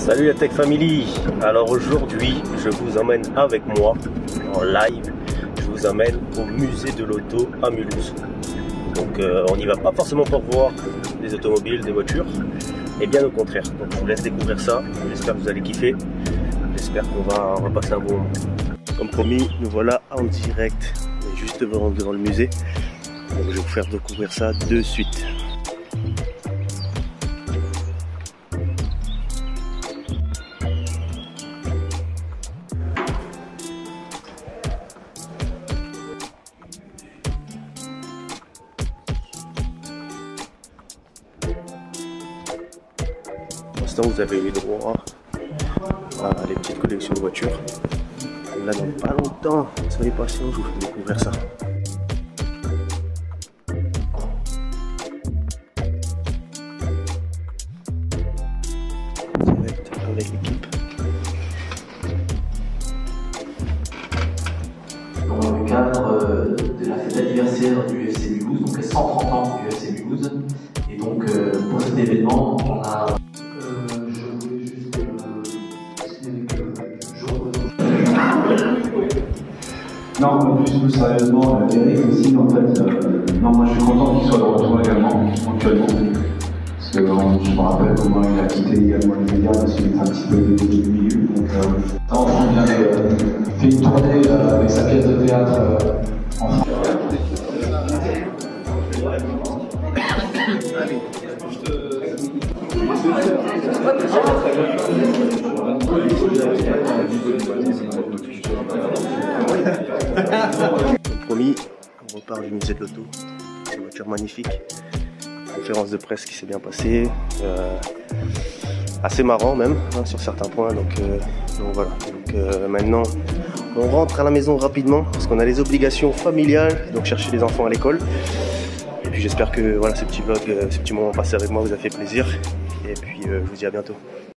Salut la Tech Family. Alors aujourd'hui je vous emmène avec moi en live. Je vous amène au musée de l'auto à Mulhouse. Donc on n'y va pas forcément pour voir des automobiles, des voitures, et bien au contraire. Donc je vous laisse découvrir ça. J'espère que vous allez kiffer. J'espère qu'on va passer un bon moment. Comme promis, nous voilà en direct, juste devant le musée. Donc je vais vous faire découvrir ça de suite. Pour l'instant, vous avez eu droit à les petites collections de voitures. Et là, dans pas longtemps, soyez patients, je vous fais découvrir ça. Direct avec l'équipe. Dans le cadre de la fête d'anniversaire du FC Mulhouse, donc les 130 ans du FC Mulhouse. Et donc pour cet événement, on a... je voulais juste Non, plus sérieusement, Eric aussi, en fait, non, moi je suis content qu'il soit de retour également, actuellement. Parce que je me rappelle comment il a quitté également les médias, parce qu'il était un petit peu du milieu. Donc, il avait fait une tournée avec sa pièce de théâtre en France. Comme promis, on repart du musée de l'auto. Une voiture magnifique. Conférence de presse qui s'est bien passée. Assez marrant même hein, sur certains points. Donc voilà. Donc maintenant, on rentre à la maison rapidement parce qu'on a les obligations familiales. Donc chercher les enfants à l'école. Et puis j'espère que voilà, ces petits vlogs, ces petits moments passés avec moi vous a fait plaisir. Et puis je vous dis à bientôt.